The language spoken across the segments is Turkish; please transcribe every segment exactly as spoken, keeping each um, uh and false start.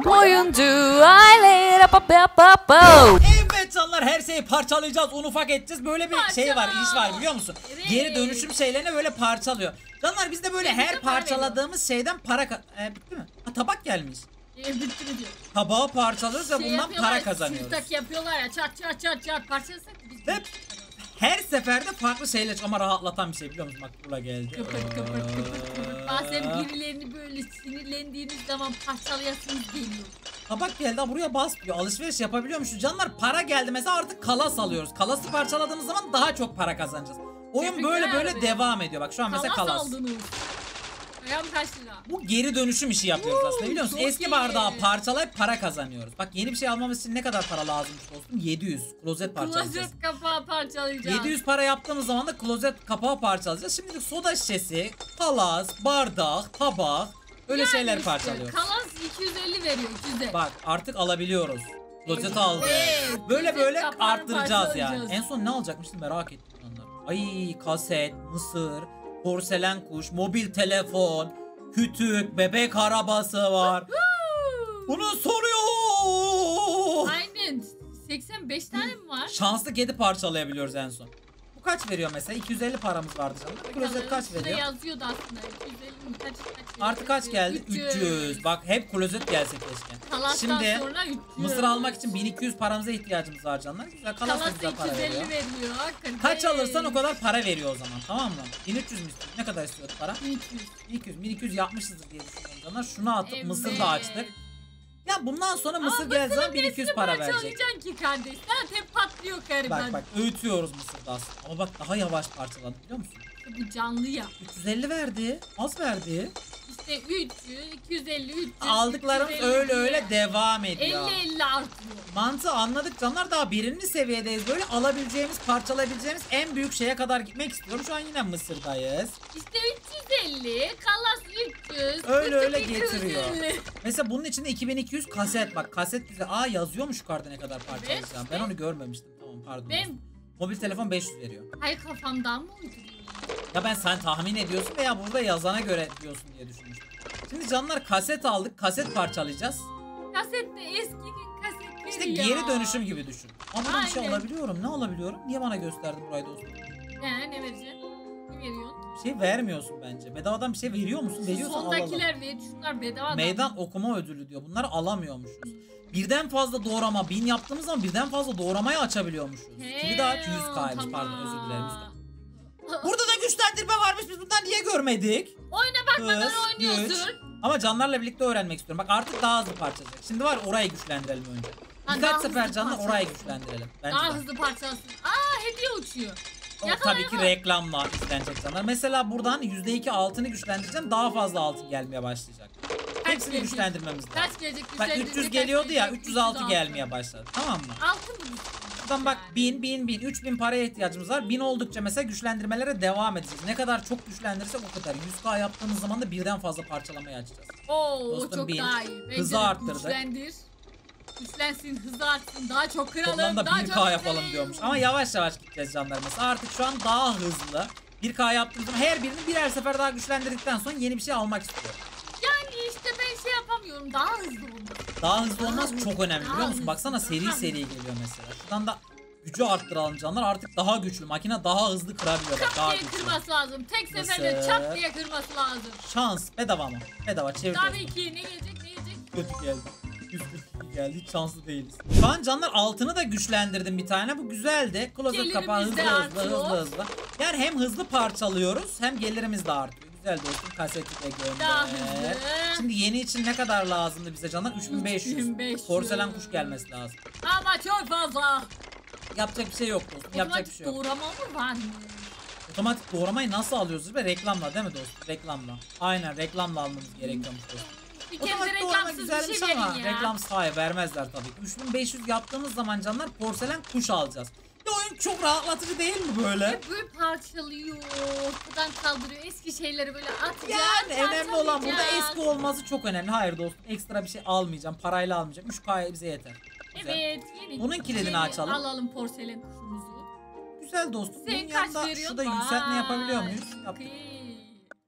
oyuncu aile pa pa pa pa. Evet canlar, her şeyi parçalayacağız, un ufak edeceğiz. Böyle bir şey var, iş var biliyor musun? Evet. Geri dönüşüm şeylerini böyle parçalıyor. Canlar biz de böyle Bize her para parçaladığımız şeyden para ka- e, bitti mi? Ha, tabak gelmiş. E, bitti mi diyor. Tabağı parçalıyoruz ve Şey bundan yapıyorlar, para kazanıyoruz. sırtak yapıyorlar ya, çat çat çat çat parçalasak biz. Hep her seferde farklı şeyler, ama rahatlatan bir şey biliyor musun? Bak bura geldi. Kıpır kıpır kıpır kıpır. Bazen birilerini böyle sinirlendiğiniz zaman parçalayasınız geliyor. Tabak geldi, ha, buraya bas diyor. Alışveriş yapabiliyormuşuz. Canlar para geldi mesela, artık kalas alıyoruz. Kalası parçaladığımız zaman daha çok para kazanacağız. Oyun Tebrikler böyle böyle abi. devam ediyor. Bak şu an mesela Kalas kalas. aldınız. Ayağım kaç lira? Bu geri dönüşüm işi yapıyoruz Woo, aslında biliyor musun? çok Eski iyi. bardağı parçalayıp para kazanıyoruz. Bak yeni bir şey almamız için ne kadar para lazımmış dostum? yedi yüz. Klozet parçalayacağız. Klozet kapağı parçalayacağız. yedi yüz para yaptığımız zaman da klozet kapağı parçalayacağız. Şimdilik soda şişesi, kalas, bardak, tabak öyle Yani şeyler işte, parçalıyoruz. Kalas iki yüz elli veriyor, iki yüz elli. Bak artık alabiliyoruz. Klozet Evet. aldı. Evet, Böyle klozet böyle kapağını arttıracağız yani. parçalayacağız. En son ne alacakmıştım merak ettim onları. Ay kaset, mısır, porselen kuş, mobil telefon, kütük, bebek arabası var. Bunun sonu yok. Aynen. seksen beş tane mi var? Şanslı kedi parçalayabiliyoruz en son. Bu kaç veriyor mesela? iki yüz elli paramız vardı canım. Klozet kaç Şurada veriyor? yazıyordu aslında. iki yüz elli mi? Kaç, kaç veriyor? Artı kaç geldi? üç yüz. Bak hep klozet gelse keşke. Kalas'tan Şimdi sonra üç yüz. mısır almak için bin iki yüz paramıza ihtiyacımız var canlar. Güzel, kalas da Kalas'ta güzel para iki yüz elli veriyor. veriyor. Hakikaten. Kaç alırsan o kadar para veriyor o zaman, tamam mı? bin üç yüz mü istiyorsun? Ne kadar istiyordu para? bin iki yüz. bin iki yüz. bin iki yüz yapmışızdır diye düşünüyorum canlar. Şunu atıp Evet. mısır da açtık. Ya bundan sonra mısır Ama geldiği zaman mısırın bin iki yüz nesini para verecek. parçalayacaksın ki kardeş? Zaten patlıyor gariban. Bak bak öğütüyoruz mısırda aslında. Ama bak daha yavaş parçaladı biliyor musun? Bu canlı ya. üç yüz elli verdi. Az verdi. İşte üç yüz, iki yüz elli, üç yüz. Aldıklarımız üç yüz elli öyle diye öyle devam ediyor. elli elli artıyor. Mantığı anladık canlar, daha birinci seviyedeyiz. Böyle alabileceğimiz, parçalayabileceğimiz en büyük şeye kadar gitmek istiyorum. Şu an yine mısırdayız. İşte üç yüz elli, kalas üç yüz. Öyle öyle iki yüz getiriyor. elli. Mesela bunun içinde iki bin iki yüz kaset, bak kaset güzel. Aa yazıyor mu şu kartı ne kadar parçalayacağım? Evet, Ben onu görmemiştim. Tamam pardon. Ben Mobil telefon beş yüz veriyor. hay kafamdan mı uyduruyorum? Ya ben sen tahmin ediyorsun veya burada yazana göre diyorsun diye düşünmüştüm. Şimdi canlar kaset aldık. Kaset parçalayacağız. Kasette eskinin kasetleri İşte ya. geri dönüşüm gibi düşün. Ama ben bir şey Aynen. alabiliyorum. Ne alabiliyorum? Niye bana gösterdin burayı dostum? He, ne vereceksin? Ne veriyorsun? Bir şey vermiyorsun bence. Bedavadan bir şey veriyor musun? Şu Veriyorsan alalım. sondakiler ve şunlar bedava. Meydan okuma ödülü diyor. Bunları alamıyormuşuz. Birden fazla doğrama. Bin yaptığımız zaman birden fazla doğramayı açabiliyormuşuz. Kilidi aç yüz kaymış. Pardon özür dilerim. yüz K. Burada da güçlendirme varmış. Biz bundan niye görmedik? Oyuna bakmadan Hız, oynuyorsun. güç. Ama canlarla birlikte öğrenmek istiyorum. Bak artık daha hızlı parçalayacak. Şimdi var orayı güçlendirelim önce. Ha, Birkaç daha sefer hızlı canlar parçalasın. orayı güçlendirelim. Bence Daha de. hızlı parçalasın. Aa, hediye uçuyor. O, Yakala, tabii ki yakala. reklamla izlenecek canlar. Mesela buradan yüzde iki altını güçlendireceğim. Daha fazla altın gelmeye başlayacak. Hepsini gelecek? güçlendirmemiz lazım. Kaç gelecek? Bak Güçlendirecek, üç yüz kaç geliyordu ya, gelecek? üç yüz altı altı. gelmeye başladı. Tamam mı? Altın mı güçlü? Buradan bak Yani. bin, bin, bin, üç bin paraya ihtiyacımız var. bin oldukça mesela güçlendirmelere devam edeceğiz. Ne kadar çok güçlendirirsek o kadar. yüz K yaptığımız zaman da birden fazla parçalamayı açacağız. Oo, Dostum, o çok bin. daha iyi. Bence Hızı de arttırdık. Güçlendir. Güçlensin, hızı artsın. Daha çok kıralım. Toplamda daha bir çok K yapalım kıralım. diyormuş. Ama yavaş yavaş gideceğiz canlar mesela. Artık şu an daha hızlı. bir K yaptığımız zaman her birini birer sefer daha güçlendirdikten sonra yeni bir şey almak istiyorum. Yani işte ben şey yapamıyorum. Daha hızlı olmak. Daha hızlı olmaz Daha çok hızlı, önemli daha biliyor musun? hızlı, Baksana seri daha seri hızlı. geliyor mesela. Şuradan da gücü arttıralım canlar. Artık daha güçlü. Makine daha hızlı kırabiliyor. Bak, Çat daha diye güçlü. kırması lazım. Tek seferde Nasıl? çat diye kırması lazım. Şans. Bedava mı? Bedava çevir. Tabii ki ne gelecek ne gelecek? Kötü geldi. Üstü geldi. Hiç şanslı değiliz. Şu an canlar altını da güçlendirdim bir tane. Bu güzeldi. Klozet Gelirimiz kapağı hızlı de hızlı artıyor. hızlı hızlı. Yani hem hızlı parçalıyoruz hem gelirimiz de artıyor. Güzel dostum. Kaseti de Daha gönder. hızlı. Şimdi yeni için ne kadar lazımdı bize canlar? üç bin beş yüz. üç bin beş yüz. Porselen kuş gelmesi lazım. Ama çok fazla. Yapacak bir şey yok dostum. Yapacak bir Otomatik şey yok. doğrama mı var mı? Otomatik doğramayı nasıl alıyoruz? Ve reklamla değil mi dostum? Reklamla. Aynen reklamla almamız gerekiyormuş dostum. Bir kere de Otomatik doğrama reklamsız bir güzelmiş şey ama verin ya. reklamsız hayır vermezler tabii ki. üç bin beş yüz yaptığımız zaman canlar porselen kuş alacağız. Ya oyun çok rahatlatıcı değil mi böyle? Hep böyle parçalıyor, ortadan kaldırıyor, eski şeyleri böyle atacağız. Yani önemli olan burada parçalayacağız. eski olması çok önemli. Hayır dostum ekstra bir şey almayacağım. Parayla almayacağım. üç K bize yeter. Güzel. Evet, yeni. Bunun kilidini yeni açalım. Alalım porselen kuşumuzu. Güzel dostum. Sen Bunun kaç yanında veriyorsun? şurada yükseltme yapabiliyor muyuz? Yaptık. Okey.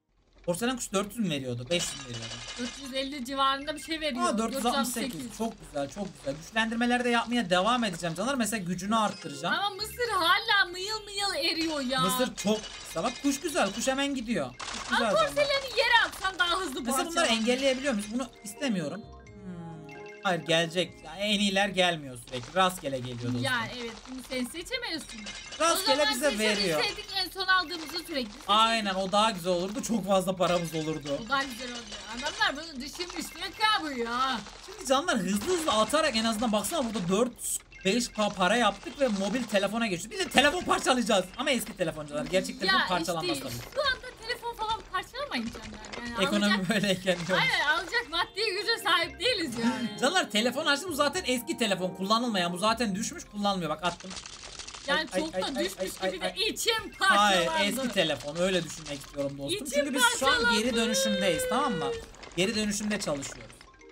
Porselen kuş dört yüz mü veriyordu? beş yüz mü veriyordu? dört yüz elli civarında bir şey veriyor. Aa, dört yüz altmış sekiz. Çok güzel, çok güzel. Güçlendirmeleri de yapmaya devam edeceğim canlar. Mesela gücünü arttıracağım. Ama mısır hala mıyıl mıyıl eriyor ya. Mısır çok kısa. Bak kuş güzel. Kuş hemen gidiyor. Kuş güzel Ama canlar. porseleni yere atsan daha hızlı Mesela parçalar. bunları engelleyebiliyor muyuz? Bunu istemiyorum. Hmm. Hayır, gelecek. Yani en iyiler gelmiyor sürekli. Rastgele geliyor dostum. Ya evet, bunu sen seçemiyorsun. Rastgele o zaman bize veriyor. seçebilseydik en son aldığımızı sürekli seçebilirdik. Aynen, o daha güzel olurdu. Çok fazla paramız olurdu. O daha güzel oluyor. Adamlar bunu düşünmüş. Ne kabı ya? Şimdi canlar hızlı hızlı atarak en azından baksana burada dört beş K para yaptık ve mobil telefona geçiyoruz. Bir de telefon parçalayacağız. Ama eski telefoncular. Gerçek telefon parçalanmaz işte, tabii. şu anda telefon falan parçalamayın canlar. Yani Ekonomi alacak, böyleyken yok. aynen alacak maddi güce sahip değiliz yani. Canlar telefon açtım, bu zaten eski telefon, kullanılmayan, bu zaten düşmüş, kullanmıyor, bak attım. Yani Ay, çok ay, da ay, düşmüş ay, gibi ay, de içim parçalandı. Hayır, eski telefon, öyle düşünmek istiyorum dostum. İçim Çünkü biz şu an parçalandı. geri dönüşümdeyiz, tamam mı? Geri dönüşümde çalışıyoruz.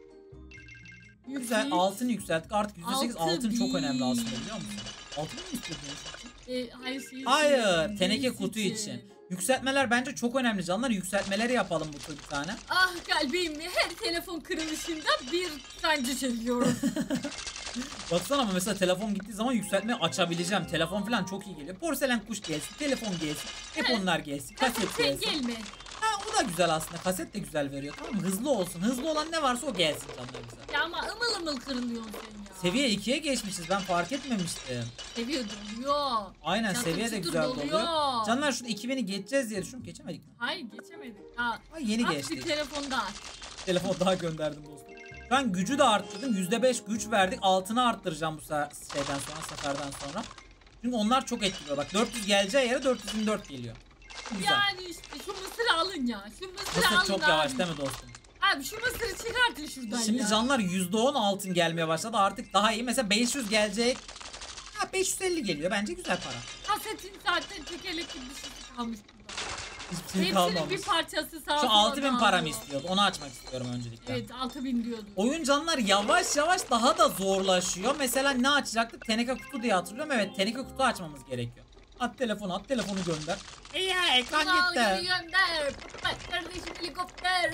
Güzel, Yüksek. altın yükselttik, artık yüzde sekiz Altı altın çok bin. önemli aslında, biliyor musun? Altın mı istiyordun? E, hayır, şey, Hayır, şey, teneke deniz kutu için. Yükseltmeleri bence çok önemli canlar. Yükseltmeleri yapalım bu tür bir tane. Ah kalbim, her telefon kırılışında bir sancı çekiyorum. Baksana ama mesela telefon gittiği zaman yükseltmeyi açabileceğim. Telefon falan çok iyi geliyor. Porselen kuş gelsin, telefon gelsin, hep Evet. onlar gelsin, kaset Sen gelsin. gelme. Ha, o da güzel aslında. Kaset de güzel veriyor, tamam mı? Hızlı olsun. Hızlı olan ne varsa o gelsin canlar bize. Ya ama ımıl ımıl kırılıyorsun sen ya. Seviye ikiye geçmişiz. Ben fark etmemiştim. Seviye doluyor. Aynen, Çatır seviye de çutur güzel doluyor. doluyor. Canlar şurada iki bini geçeceğiz diye düşünüyorum. Geçemedik mi? Hayır, geçemedik. Ha, Ay, yeni at geçtik. bir telefon daha. Telefon daha gönderdim dostum. Ben gücü de arttırdım. yüzde beş güç verdik. Altını arttıracağım bu se- şeyden sonra, seferden sonra. Çünkü onlar çok etkiliyor. Bak dört yüz geleceği yere dört yüz yirmi dört geliyor. Güzel. Yani işte şu mısırı alın ya. Şu mısırı alın Mısır çok abi. yavaş değil mi dostum? Abi şu mısırı çıkartın şuradan Şimdi ya. canlar yüzde on altın gelmeye başladı. Artık daha iyi. Mesela beş yüz gelecek. Ha, beş yüz elli geliyor. Bence güzel para. Kasetin zaten tekerlekli bir şey kalmış burada. Hiçbir şey Hepsinin kalmamış. bir parçası sağ Şu sola altı bin para mı dağılıyor. istiyordu? Onu açmak istiyorum öncelikle. Evet, altı bin diyordu. Oyun canlar yavaş yavaş daha da zorlaşıyor. Mesela ne açacaktık? Teneke kutu diye hatırlıyorum. Evet, teneke kutu açmamız gerekiyor. At telefonu, at telefonu gönder. E ya, ekran Al gitti. geri gönder. Bak kardeşim, helikopter.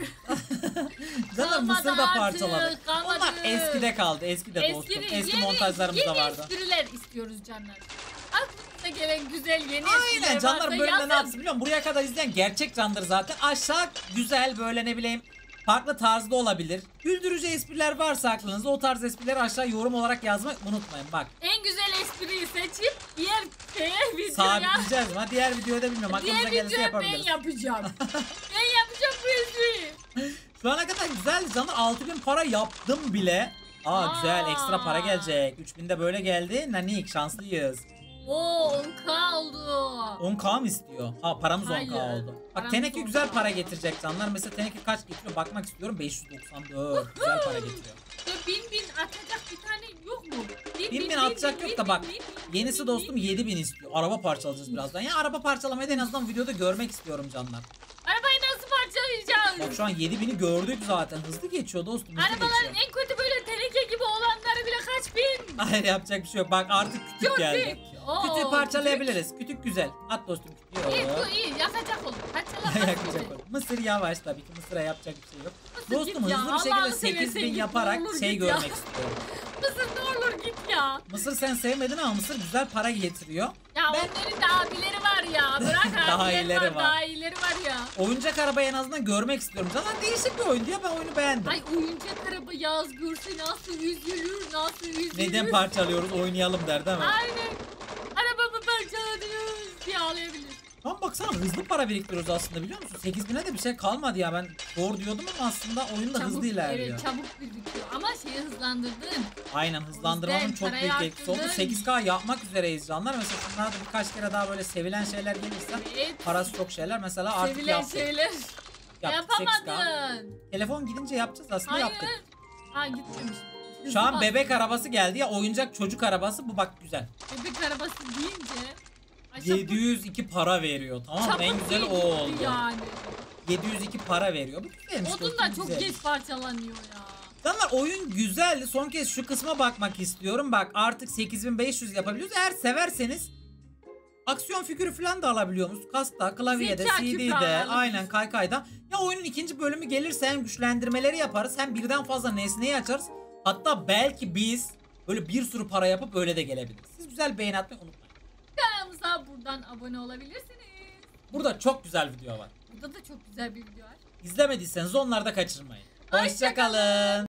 Canlar Kalmadı mısır da artık, parçaladık. kalmadı. Onlar eskide kaldı. Eskide dostum. Eski, Eski yeni, montajlarımız da yeni vardı. espriler istiyoruz canlar. Aklınıza gelen güzel yeni Aynen espriler canlar, varsa bölümde ne yazın. yapsın biliyor musun? Buraya kadar izleyen gerçek candır zaten. Aşağı güzel böyle ne bileyim farklı tarzda olabilir. Güldürücü espriler varsa aklınızda, o tarz esprileri aşağı yorum olarak yazmayı unutmayın. Bak, En güzel espriyi seçip diğer şeye videoya. sabitleyeceğiz ama diğer videoda bilmiyorum. Aklımıza Diğer gelirse videoyu ben yapabiliriz. yapacağım. Ben yapacağım bu espriyi. Şu ana kadar güzel canlar, altı bin para yaptım bile. Aa, Aa. güzel, ekstra para gelecek. üç bin de böyle geldi. Nanik, şanslıyız. Oo, on K oldu. on K mı istiyor? Ha, paramız on K Hayır. oldu. Bak Paramız teneke on K güzel para oldu. getirecek canlar. Mesela teneke kaç getiriyor bakmak istiyorum. beş yüz doksan dört. Güzel para getiriyor. Ya bin bin atacak bir tane yok mu? bin bin atacak yok da bak. Yenisi dostum yedi bin istiyor. Araba parçalayacağız birazdan. Ya araba parçalamayı da en azından videoda görmek istiyorum canlar. Arabayı nasıl parçalayacağız? Bak şu an yedi bini gördük zaten. Hızlı geçiyor dostum. Hızlı Arabaların geçiyor. en kötü böyle teneke gibi olanları bile kaç bin? Hayır, yapacak bir şey yok. Bak artık kütük Çok geldi. büyük. Oo, Kütüğü parçalayabiliriz. Kütük güzel. At dostum kütüğü. İyi bu iyi, yakacak olur. Parçalamaz Yakacak olur. Mısır yavaş tabii ki. Mısır'a yapacak bir şey yok. Mısır Dostum git ya, hızlı bir şekilde Allah'ını sekiz seversen bin git, yaparak ne olur şey git ya. görmek istiyorum. Mısır ne olur git ya. Mısır sen sevmedin ama Mısır güzel para getiriyor. Ya Ben- onların da abileri var ya. Bırak Daha abileri iyileri var, var. daha iyileri var ya. Oyuncak arabayı en azından görmek istiyorum. Zaten değişik bir oyun diye ben oyunu beğendim. Ay oyuncak araba yaz görse nasıl üzülür, nasıl üzülür. Neden parçalıyoruz, oynayalım der değil mi? Aynen. Arabamı parçaladınız diye ağlayabilir. Tam baksana hızlı para biriktiriyoruz aslında, biliyor musun? sekiz bine de bir şey kalmadı ya, ben zor diyordum ama aslında oyun da hızlı ilerliyor. Evet, çabuk birikiyor ama şeyi hızlandırdın. Aynen, hızlandırmanın Güzel, çok parayı büyük etkisi oldu. arttırdın. sekiz K yapmak üzereyiz canlar. Mesela şunlarda birkaç kere daha böyle sevilen şeyler gelirse, Evet. parası çok şeyler mesela artık Sevilen yaptık. şeyler. Yaptık sekiz K. Yapamadın. Telefon gidince yapacağız aslında, Hayır. yaptık. Ha gitmemiş. Şu an Hızlı bebek arabası geldi ya, oyuncak çocuk arabası, bu bak güzel. bas. Bebek arabası deyince. Ay, yedi yüz iki para veriyor, tamam mı? çabuk En güzeli o gitti oldu. Yani. yedi yüz iki para veriyor. Bu güzelmiş. Odun dostum, da çok güzel. geç parçalanıyor ya. Canlar oyun güzeldi. Son kez şu kısma bakmak istiyorum. Bak artık sekiz bin beş yüz yapabiliyoruz. Eğer severseniz aksiyon figürü falan da alabiliyor musunuz? Kasta, klavyede, Zeka C küpü D'de, alabiliriz. aynen kaykayda. Ya oyunun ikinci bölümü gelirse hem güçlendirmeleri yaparız hem birden fazla nesneyi açarız. Hatta belki biz böyle bir sürü para yapıp öyle de gelebiliriz. Siz güzel beğeni atmayı unutmayın. Kanalımıza buradan abone olabilirsiniz. Burada çok güzel video var. Burada da çok güzel bir video var. İzlemediyseniz onları da kaçırmayın. Hoşça Hoşça kalın.